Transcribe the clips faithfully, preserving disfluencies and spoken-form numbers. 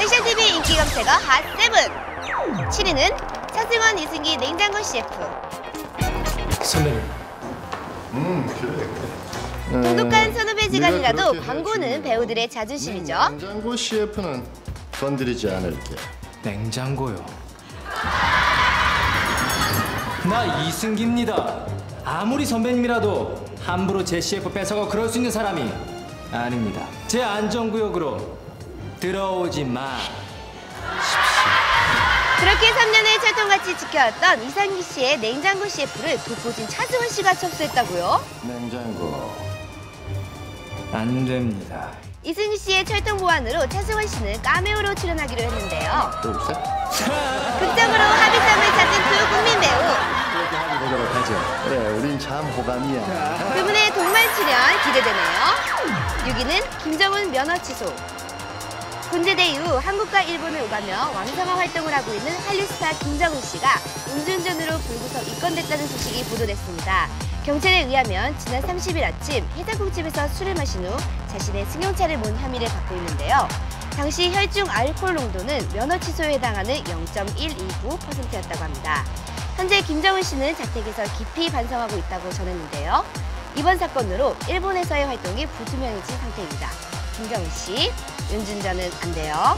섹시티비 인기 검색어 핫세븐. 칠 위는 차승원, 이승기 냉장고 씨에프. 선배님. 음, 그래. 독특한 선후배지간이라도 네가 광고는 그렇게 배우들의 자존심이죠. 냉장고 씨에프는 건드리지 않을게. 냉장고요. 나 이승기입니다. 아무리 선배님이라도 함부로 제 씨에프 뺏어가 그럴 수 있는 사람이 아닙니다. 제 안전구역으로 들어오지 마. 그렇게 삼 년을 철통같이 지켜왔던 이상기 씨의 냉장고 씨에프를 독보진 차승원 씨가 접수했다고요? 냉장고. 안 됩니다. 이승기 씨의 철통 보완으로 차승원 씨는 카메오로 출연하기로 했는데요. 둘, 셋. 극적으로 합의점을 찾은 두 국민 배우. 그렇게 하게 되도록 하죠. 그래, 우린 참 호감이야. 두 분의 동반 출연 기대되네요. 육 위는 김정은 면허 취소. 군제대 이후 한국과 일본을 오가며 왕성한 활동을 하고 있는 한류 스타 김정은 씨가 음주운전으로 불구속 입건됐다는 소식이 보도됐습니다. 경찰에 의하면 지난 삼십 일 아침 해장국집에서 술을 마신 후 자신의 승용차를 몬 혐의를 받고 있는데요. 당시 혈중 알코올 농도는 면허 취소에 해당하는 영 점 일이구 퍼센트였다고 합니다. 현재 김정은 씨는 자택에서 깊이 반성하고 있다고 전했는데요. 이번 사건으로 일본에서의 활동이 불투명해진 상태입니다. 김정은 씨, 음주운전은 안 돼요.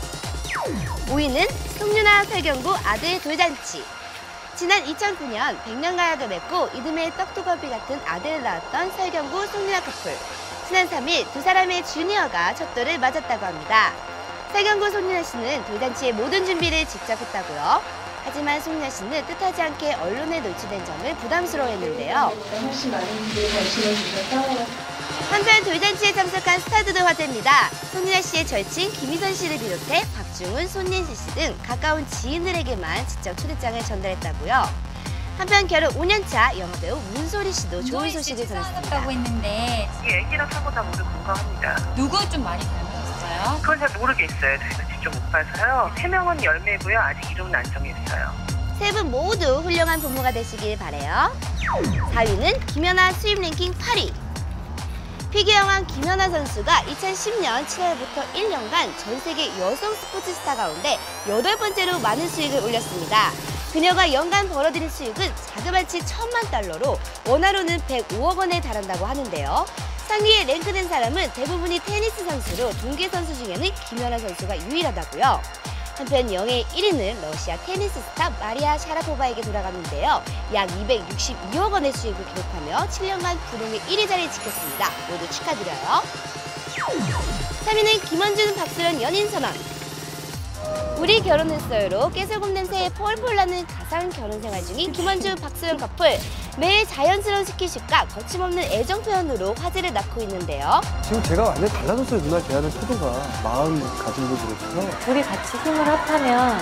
오 위는 송윤아, 설경구 아들 돌잔치. 지난 이천구 년 백년가약을 맺고 이듬해 떡두꺼비 같은 아들을 낳았던 설경구, 송윤아 커플. 지난 삼 일 두 사람의 주니어가 첫돌을 맞았다고 합니다. 설경구, 송윤아 씨는 돌잔치의 모든 준비를 직접 했다고요. 하지만 송윤아 씨는 뜻하지 않게 언론에 노출된 점을 부담스러워했는데요. 혹시 많은 분들이 관심을 주셔서 한편 돌잔치에 참석한 스타들도 화제입니다. 송윤아 씨의 절친 김희선 씨를 비롯해 박중훈, 손예진 씨 등 가까운 지인들에게만 직접 초대장을 전달했다고요. 한편 결혼 오 년 차 영화배우 문소리 씨도 좋은 소식을 전했습니다. 다고 했는데 애기랑 사고다 모두 건강합니다. 누구 좀 많이 닮으셨어요? 그건 잘 모르겠어요. 저희가 직접 못 봐서요. 세 명은 열매고요. 아직 이름은 안 정했어요. 세 분 모두 훌륭한 부모가 되시길 바라요. 사 위는 김연아 수입 랭킹 팔 위. 피겨영왕 김연아 선수가 이천십 년 칠월부터 일 년간 전 세계 여성 스포츠 스타 가운데 여덟 번째로 많은 수익을 올렸습니다. 그녀가 연간 벌어들인 수익은 자그마치 천만 달러로 원화로는 백오억 원에 달한다고 하는데요. 상위에 랭크된 사람은 대부분이 테니스 선수로 동계 선수 중에는 김연아 선수가 유일하다고요. 한편 영예의 일 위는 러시아 테니스 스타 마리아 샤라포바에게 돌아갔는데요. 약 이백육십이억 원의 수익을 기록하며 칠 년간 부동의 일 위 자리를 지켰습니다. 모두 축하드려요. 삼 위는 김원준, 박수현 연인 선언. 우리 결혼했어요로 깨소금 냄새에 폴폴 나는 가상 결혼 생활 중인 김원준, 박수현 커플. 매일 자연스러운 스킨십과 거침없는 애정 표현으로 화제를 낳고 있는데요. 지금 제가 완전히 달라졌어요. 누나 대하는 태도가. 마음 가진 것도 그렇죠. 둘이 같이 힘을 합하면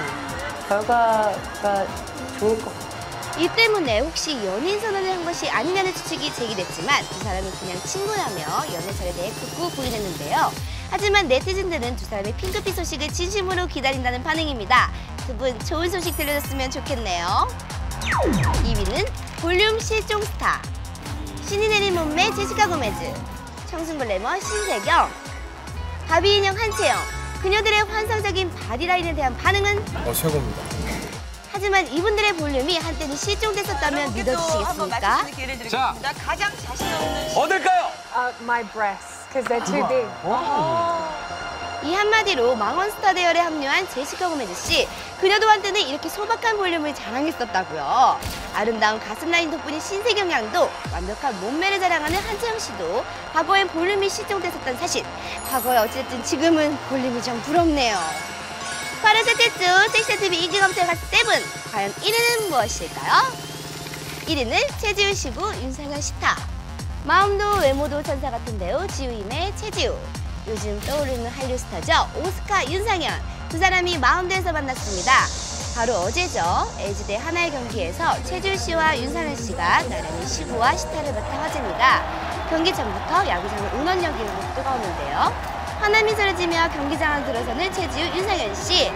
결과가 좋을 것 같아요. 이 때문에 혹시 연인 선언을 한 것이 아니냐는 추측이 제기됐지만 두 사람은 그냥 친구라며 연애설에 대해 극구 부인했는데요. 하지만 네티즌들은 두 사람의 핑크빛 소식을 진심으로 기다린다는 반응입니다. 두 분 좋은 소식 들려줬으면 좋겠네요. 이 위는 볼륨 실종 스타. 신이 내린 몸매 제시카 고메즈. 청순 글래머 신세경. 바비 인형 한채영. 그녀들의 환상적인 바디라인에 대한 반응은? 어, 최고입니다. 하지만 이분들의 볼륨이 한때는 실종됐었다면 믿어주시겠습니까? 자, 가장 자신 없는 어딜까요? Uh, my breasts, because they're too big. 이 한마디로 망원스타 대열에 합류한 제시카 고메즈 씨. 그녀도 한때는 이렇게 소박한 볼륨을 자랑했었다고요. 아름다운 가슴 라인 덕분인 신세경 양도 완벽한 몸매를 자랑하는 한채영 씨도 과거엔 볼륨이 실종됐었던 사실. 과거에 어쨌든 지금은 볼륨이 좀 부럽네요. 팔월 셋째 주 섹시티비 인기 검색 핫세븐. 과연 일 위는 무엇일까요? 일 위는 최지우 씨고 윤상현 스타. 마음도 외모도 천사 같은 배우 지우임의 최지우. 요즘 떠오르는 한류 스타죠. 오스카 윤상현. 두 사람이 마운드에서 만났습니다. 바로 어제죠. 엘지대 하나의 경기에서 최지우 씨와 윤상현 씨가 나란히 시구와 시타를 맡아 화제입니다. 경기 전부터 야구장은 응원 열기로 뜨거웠는데요. 환한 미소를 지며 경기장 안 들어서는 최지우, 윤상현 씨.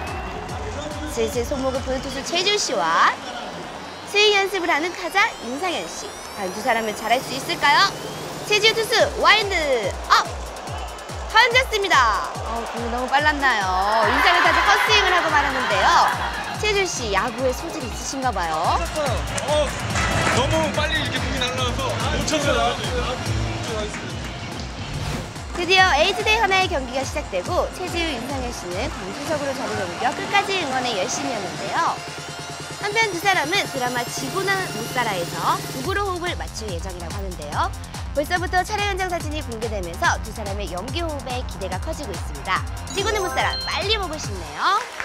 슬슬 손목을 푸는 투수 최지우 씨와 스윙 연습을 하는 타자 윤상현 씨. 과연 두 사람을 잘할 수 있을까요? 최지우 투수 와인드 업! 던졌습니다. 어, 공이 너무 빨랐나요? 인상을 타자 헛스윙을 하고 말았는데요. 최준 씨 야구에 소질이 있으신가 봐요. 어, 너무 빨리 이렇게 공이 날라와서 못 쳤어요. 드디어 에이스 대 하나의 경기가 시작되고 최지우, 윤상현 씨는 광주석으로 자리를 옮겨 끝까지 응원에 열심이었는데요. 한편 두 사람은 드라마 지구나 못살아에서 부부로 호흡을 맞출 예정이라고 하는데요. 벌써부터 촬영 현장 사진이 공개되면서 두 사람의 연기 호흡에 기대가 커지고 있습니다. 지구는 못살아 빨리 보고 싶네요.